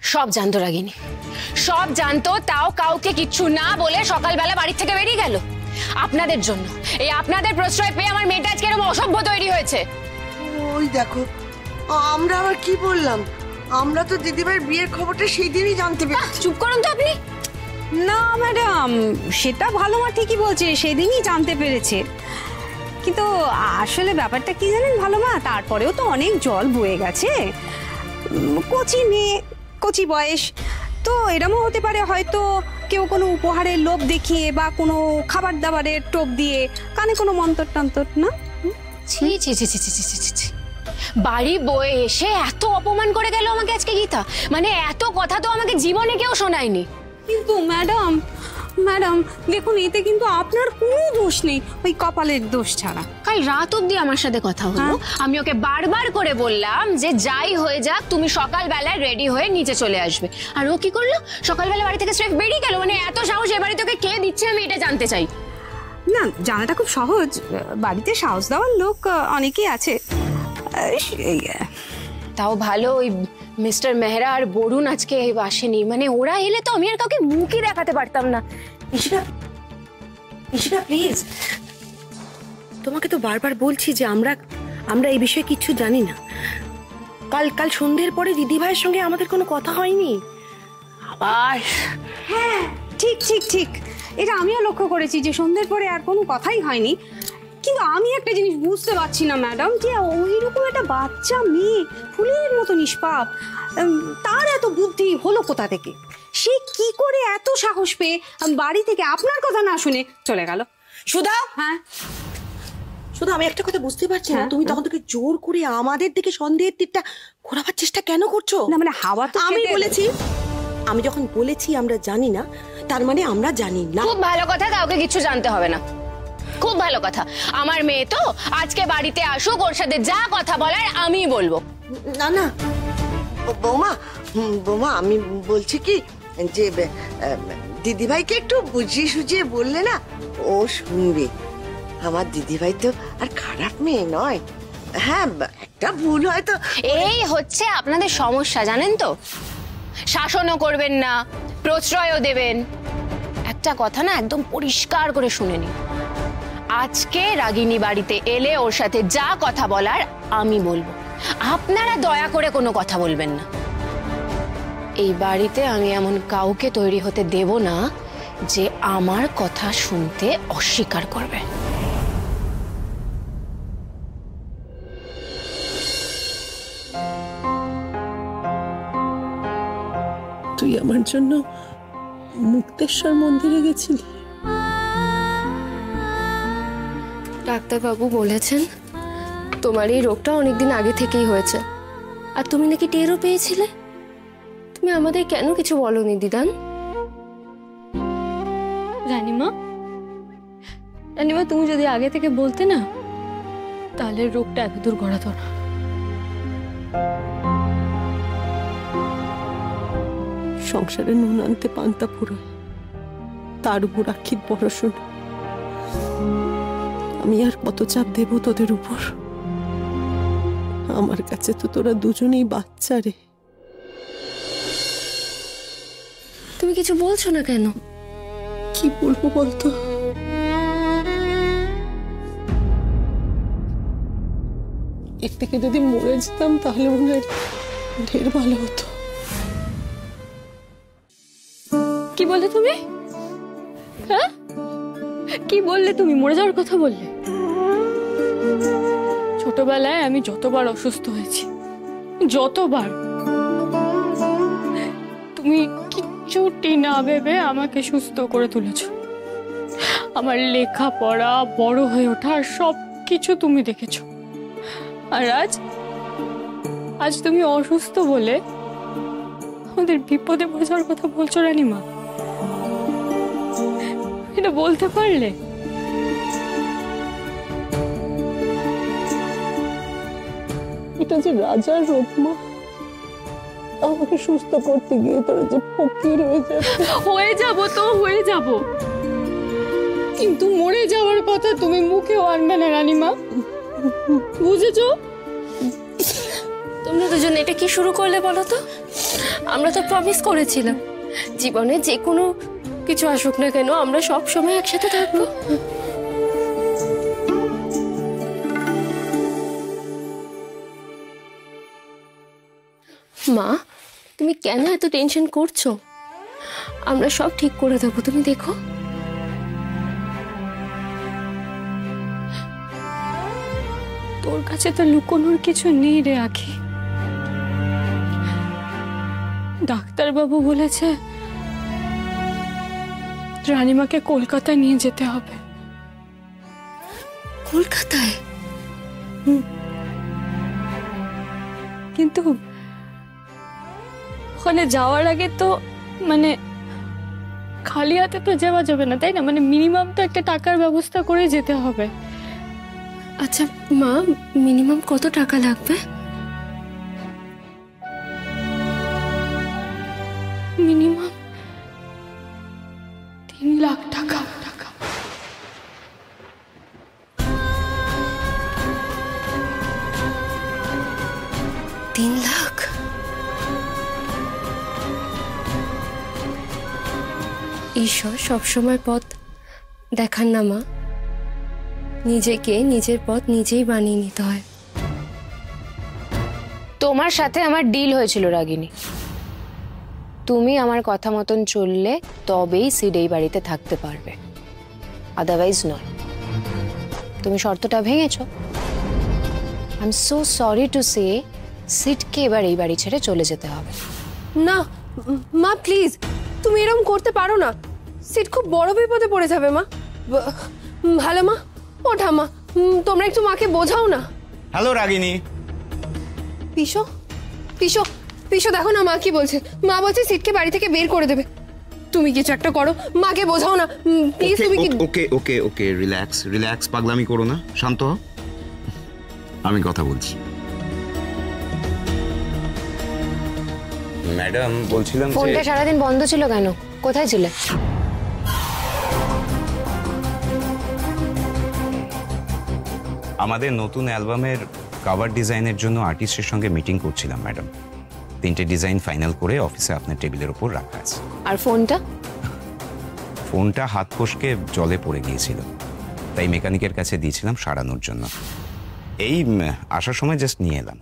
সব জানতো রাগিনী, সব জানতো, তাও কাউকে কিচ্ছু না বলে সকালবেলা বাড়ি থেকে বেরিয়ে গেল। আপনাদের জন্য, এই আপনাদের প্রশ্রয় পেয়ে আমার মেয়েটা আজকে এরকম অসভ্য তৈরি হয়েছে। ওই দেখো, আমরা আবার কি বললাম? আমরা তো দিদিভাইয়ের বিয়ের খবরটা সেই দিনই জানতে পেরেছি। চুপ করুন তো আপনি। না ম্যাডাম, সেটা ভালো মা ঠিকই বলছে, সেদিনই জানতে পেরেছে। কিন্তু আসলে ব্যাপারটা কি জানেন ভালো মা, তারপরেও তো অনেক জল বয়ে গেছে। কচি মেয়ে, কচি বয়স, তো এরমও হতে পারে হয়তো কেউ কোনো উপহারের লোভ দেখিয়ে বা কোনো খাবার দাবারের টোপ দিয়ে কানে কোনো মন্তর টন্তর না। ছি ছি ছি ছি ছি ছি ছি, বাড়ি বয়ে এসে এত অপমান করে গেল আমাকে আজকে গীতা। মানে এত কথা তো আমাকে জীবনে কেউ শোনায়নি। কিন্তু ম্যাডাম ম্যাডাম দেখুন, এতে কিন্তু আপনার কোনো দোষ নেই, ওই কপালের দোষ ছাড়া। কাল রাত অব্দি আমার সাথে কথা হলো, আমি ওকে বারবার করে বললাম যে যাই হয়ে যাক তুমি সকালবেলায় রেডি হয়ে নিচে চলে আসবে, আর ও কি করলো? সকালবেলা বাড়ি থেকে স্রেফ বেরিয়ে গেল। মানে এত সাহস এ বাড়িতে ওকে কে দিচ্ছে আমি এটা জানতে চাই। না, জানাটা খুব সহজ, বাড়িতে সাহস দেওয়ার লোক অনেকেই আছে। তাও ভালো ওই মিস্টার মেহরা আর বরুণ আজকে আসেনি, মানে ওরা এলে তো আমি আর কাউকে মুখই দেখাতে পারতাম না। ইশিতা, ইশিতা প্লিজ, তোমাকে তো বারবার বলছি যে আমরা এই বিষয়ে কিচ্ছু জানি না। কাল সন্ধ্যের পরে দিদিভাইয়ের সঙ্গে আমাদের কোনো কথা হয়নি। আবার হ্যাঁ, ঠিক ঠিক ঠিক, এটা আমিও লক্ষ্য করেছি যে সন্ধ্যের পরে আর কোনো কথাই হয়নি। কিন্তু আমি একটা জিনিস বুঝতে পারছি না ম্যাডাম, যে ওইরকম একটা বাচ্চা মেয়ে, ফুলের মতো নিষ্পাপ, তার এত বুদ্ধি হলো কোথা থেকে? সে কি করে এত সাহস পেয়ে বাড়ি থেকে আপনার কথা না শুনে চলে গেল? সুধা, হ্যাঁ শুধু আমি একটা কথা বুঝতে পারছি না, তুমি তখন থেকে জোর করে আমাদের দিকে সন্দেহের তীরটা ঘোরাবার চেষ্টা কেন করছো? না মানে হাওয়া তো আমি যখন বলেছি আমরা জানি না, তার মানে আমরা জানি না। খুব ভালো কথা, কাউকে কিছু জানতে হবে না। খুব ভালো কথা, আমার মেয়ে তো আজকে বাড়িতে আসুক, ওর সাথে যা কথা বলার আমি বলবো। না না বৌমা, বৌমা আমি বলছি কি যে দিদিভাইকে একটু বুঝিয়ে সুঝিয়ে বললে না ও শুনবে। আমার দিদিভাই তো আর খারাপ মেয়ে নয়। হ্যাঁ, একটা ভুল হয়তো। এই হচ্ছে আপনাদের সমস্যা, জানেন তো? শাসনও করবেন না, প্রশ্রয়ও দেবেন। একটা কথা না একদম পরিষ্কার করে শুনে নিন, আজকে রাগিনী বাড়িতে এলে ওর সাথে যা কথা বলার আমি বলবো, আপনারা দয়া করে কোনো কথা বলবেন না। এই বাড়িতে আমি এমন কাউকে তৈরি হতে দেব না যে আমার কথা শুনতে অস্বীকার করবে। তুই আমার জন্য মুক্তেশ্বর মন্দিরে গেছিলি? ডাক্তারবাবু বলেছেন তোমার এই রোগটা অনেকদিন আগে থেকেই হয়েছে, আর তুমি নাকি টেরও পেয়েছিলে। তুমি আমাদের কেন কিছু বলোনি দিদান? রানীমা, রানীমা তুমি যদি আগে থেকে বলতে না, তাহলে রোগটা এত দূর গড়াতো না। সংসারে নুন আনতে পান্তা ফুরোয়, তার উপর আক্ষিত পড়াশোনা। আমি আর কত চাপ দেব তোদের উপর? আমার কাছে তো তোরা দুজনেই বাচ্চা রে। তুমি কিছু বলছো না কেন? কি বলবো বলতো? এর থেকে যদি মরে যেতাম তাহলে মনে হয় ঢের ভালো হতো। কি বললে তুমি? হ্যাঁ, কি বললে তুমি? মরে যাওয়ার কথা বললে? ছোটবেলায় আমি যতবার অসুস্থ হয়েছি, যতবার, তুমি কিচ্ছুটি না ভেবে আমাকে সুস্থ করে তুলেছো। আমার লেখাপড়া, বড় হয়ে ওঠা সব কিছু তুমি দেখেছো। আর আজ তুমি অসুস্থ বলে আমাদের বিপদে পড়ে যাওয়ার কথা বলছো রানীমা? এটা বলতে পারলে? এটা যে রাজার রোগ মা, আমাকে সুস্থ করতে গিয়ে তোরা যে ফকির হয়ে যাবে। হয়ে যাবো তো, হয়ে যাব, কিন্তু মরে যাওয়ার কথা তুমি মুখেও আনবে না রানীমা, বুঝেছো? তোমরা দুজন এটা কি শুরু করলে বলো তো? আমরা তো প্রমিস করেছিলাম জীবনে যে কোনো কিছু আসুক না কেন আমরা সব সময় একসাথে থাকবো। মা, তুমি কেন এত টেনশন করছো? আমরা সব ঠিক করে দেবো, তুমি দেখো। তোর কাছে তো লুকোনোর কিছু নেই রে আখি। ডাক্তারবাবু বলেছে রানীমাকে কলকাতায় নিয়ে যেতে হবে। কলকাতায়? কিন্তু ওখানে যাওয়ার আগে তো মানে খালি হাতে তো যাওয়া যাবে না, তাই না? মানে মিনিমাম তো একটা টাকার ব্যবস্থা করে যেতে হবে। আচ্ছা মা, মিনিমাম কত টাকা লাগবে? মিনিমাম 3 লাখ টাকা। 3 লাখ? ঈশ্বর সবসময় পথ দেখান না মা, নিজেকে নিজের পথ নিজেই বানিয়ে নিতে হয়। তোমার সাথে আমার ডিল হয়েছিল রাগিনী, তুমি আমার কথা মতন চললে তবেই সিড এই বাড়িতে থাকতে পারবে, আদারওয়াইজ নয়। তুমি শর্তটা ভেঙেছো। I am so sorry to say, সিডকে এবার এই বাড়ি ছেড়ে চলে যেতে হবে। না মা প্লিজ, তুমি এরকম করতে পারো না। সিট খুব বড় বিপদে পড়ে যাবে মা। ভালো মা, ও ঠাম্মা, তোমরা একটু মাকে বোঝাও না। হ্যালো রাগিনী। পিসো পিসো পিসো, দেখো না মা কি বলছে। মা বলছে সিটকে বাড়ি থেকে বের করে দেবে। তুমি কিছু একটা করো, মাকে বোঝাও না প্লিজ। তুমি কি ওকে ওকে ওকে রিল্যাক্স রিল্যাক্স, পাগলামি করো না, শান্ত হও, আমি কথা বলছি। ম্যাডাম বলছিলাম যে ফোনটা সারাদিন বন্ধ ছিল কেন? কোথায় ছিলে? আমাদের নতুন অ্যালবামের কভার ডিজাইনের জন্য আর্টিস্টের সঙ্গে মিটিং করছিলাম ম্যাডাম। 3টে ডিজাইন ফাইনাল করে অফিসে আপনার টেবিলের উপর রাখা আছে। আর ফোনটা? ফোনটা হাত ফসকে জলে পড়ে গিয়েছিল, তাই মেকানিকের কাছে দিয়েছিলাম সারানোর জন্য। এই আসার সময় জাস্ট নিয়ে এলাম।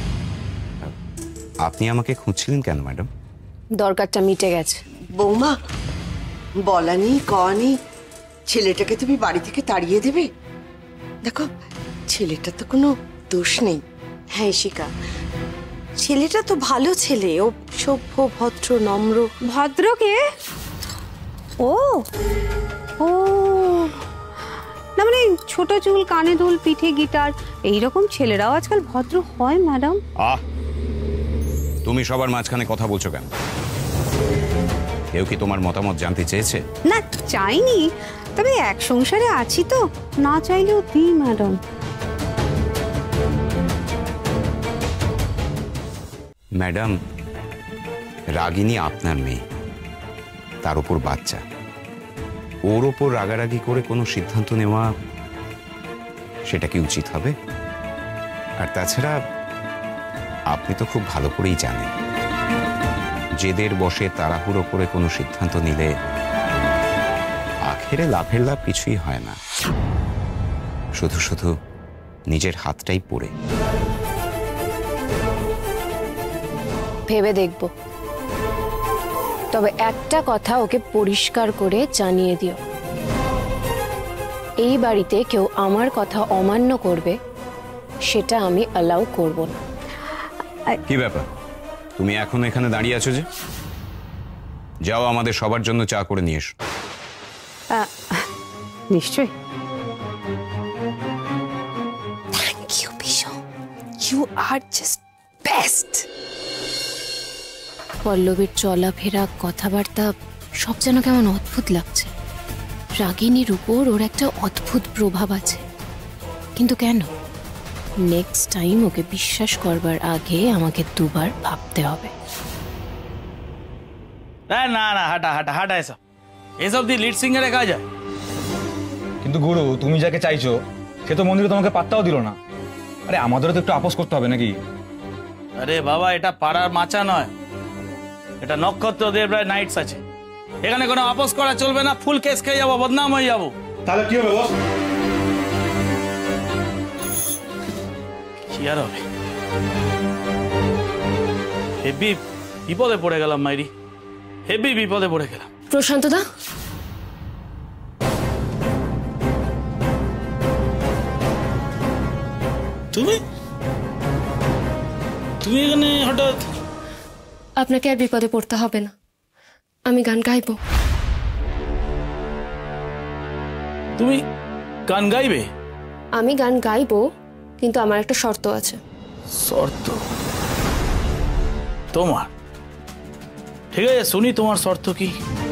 আপনি আমাকে খুঁজছিলেন কেন ম্যাডাম? দরকারটা মিটে গেছে। বৌমা, বলানি কওয়ানি ছেলেটাকে তুমি বাড়ি থেকে তাড়িয়ে দেবে? দেখো, ছেলেটা তো কোনো দোষ নেই। হ্যাঁ ইশিকা, ছেলেটা তো ভালো ছেলে, ও সভ্য ভদ্র নম্র। ভদ্রকে? ও ও না, মানে ছোট চুল, কানে দুল, পিঠে গিটার, এইরকম ছেলেরাও আজকাল ভদ্র হয় ম্যাডাম। তুমি সবার মাঝখানে কথা বলছো কেন? কেউ কি তোমার মতামত জানতে চেয়েছে? না চাইনি, তবে এক সংসারে আছি তো, না চাইলেও দিই ম্যাডাম। ম্যাডাম, রাগিনী আপনার মেয়ে, তার উপর বাচ্চা। ওর ওপর রাগারাগি করে কোনো সিদ্ধান্ত নেওয়া সেটা কি উচিত হবে? আর তাছাড়া আপনি তো খুব ভালো করেই জানেন, জেদের বশে তাড়াহুড়ো করে কোনো সিদ্ধান্ত নিলে আখেরে লাভের লাভ কিছুই হয় না, শুধু শুধু নিজের হাতটাই পড়ে। ভেবে দেখব, তবে একটা কথা ওকে পরিষ্কার করে জানিয়ে দিও, এই বাড়িতে কেউ আমার কথা অমান্য করবে সেটা আমি অ্যালাউ করব না। কি ব্যাপার, তুমি এখন এখানে দাঁড়িয়ে আছো যে? যাও আমাদের সবার জন্য চা করে নিয়ে এসো। নিশ্চয়। থ্যাংক ইউ পিসো, ইউ আর জাস্ট বেস্ট। পল্লবীর চলাফেরা, কথাবার্তা সব যেন কেমন অদ্ভুত লাগছে। রাগিনীর উপর ওর একটা অদ্ভুত প্রভাব আছে, কিন্তু কেন? নেক্সট টাইম ওকে বিশ্বাস করবার আগে আমাকে দুবার ভাবতে হবে। না না, হাঁটা হাঁটা হাঁটা, এসব দিয়ে লিড সিঙ্গারে কাজ হয়। কিন্তু গুরু, তুমি যাকে চাইছো সে তো মন্দিরে তোমাকে পাত্তাও দিল না। আরে আমাদেরও তো একটু আপোষ করতে হবে নাকি? আরে বাবা, এটা পাড়ার মাচা নয়, এটা নক্ষত্রদেব রায় নাইটস আছে, এখানে কোনো আপোষ করা চলবে না, ফুল কেস খেয়ে যাবো, বদনাম হয়ে যাবো। তাহলে কি হবে বস? কি আর হবে? হেভি বিপদে পড়ে গেলাম মাইরি, হেভি বিপদে পড়ে গেলাম। প্রশান্ত দা, তুমি তুমি এখানে হঠাৎ? আপনাকে আর বিপদে পড়তে হবে না, আমি গান গাইবো। তুমি গান গাইবে? আমি গান গাইবো, কিন্তু আমার একটা শর্ত আছে। শর্ত? তোমার? ঠিক আছে, শুনি তোমার শর্ত কি।